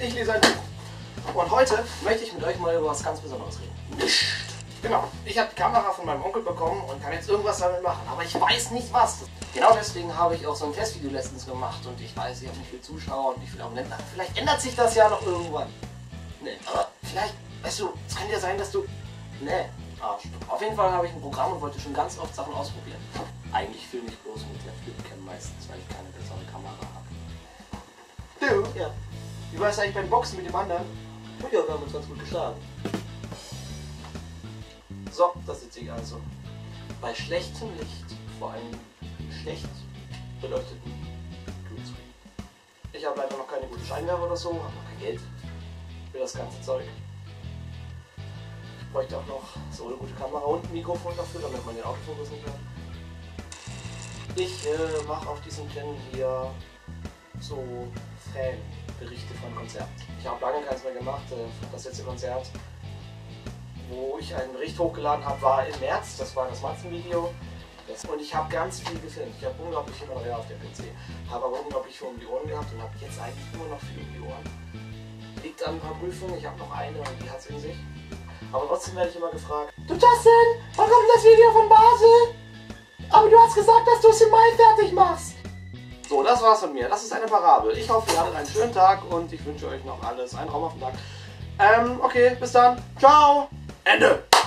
Ich lese ein Buch. Und heute möchte ich mit euch mal über was ganz Besonderes reden. Nicht. Genau, ich habe die Kamera von meinem Onkel bekommen und kann jetzt irgendwas damit machen, aber ich weiß nicht was. Genau deswegen habe ich auch so ein Testvideo letztens gemacht und ich weiß, ich habe nicht viel Zuschauer und nicht viel Abonnenten. Vielleicht ändert sich das ja noch irgendwann. Nee, aber vielleicht, weißt du, es kann ja sein, dass du... Nee, Arsch. Auf jeden Fall habe ich ein Programm und wollte schon ganz oft Sachen ausprobieren. Eigentlich filme ich bloß mit der Flipcam meistens, weil ich keine bessere Kamera habe. Du? Ja. Wie war es eigentlich beim Boxen mit dem anderen? Ja, wir haben uns ganz gut geschlagen. So, das sitze ich also. Bei schlechtem Licht, vor allem schlecht beleuchteten Greenscreen. Ich habe leider noch keine gute Scheinwerfer oder so, habe noch kein Geld für das ganze Zeug. Ich bräuchte auch noch so eine gute Kamera und ein Mikrofon dafür, damit man den Autofokus nicht hört. Ich mache auf diesem Channel hier so Fanberichte von Konzerten. Ich habe lange keins mehr gemacht. Das letzte Konzert, wo ich einen Bericht hochgeladen habe, war im März. Das war das Matzen-Video. Und ich habe ganz viel gefilmt. Ich habe unglaublich viel Material auf dem PC. Habe aber unglaublich viel um die Ohren gehabt und habe jetzt eigentlich immer noch viel um die Ohren. Liegt an ein paar Prüfungen. Ich habe noch eine und die hat es in sich. Aber trotzdem werde ich immer gefragt: Du Justin, wann kommt das Video von Basel? Aber du hast gesagt, dass du es im Mai fertig machst. So, das war's von mir. Das ist eine Parabel. Ich hoffe, ihr hattet einen schönen Tag und ich wünsche euch noch alles. Einen traumhaften Tag. Okay, bis dann. Ciao. Ende.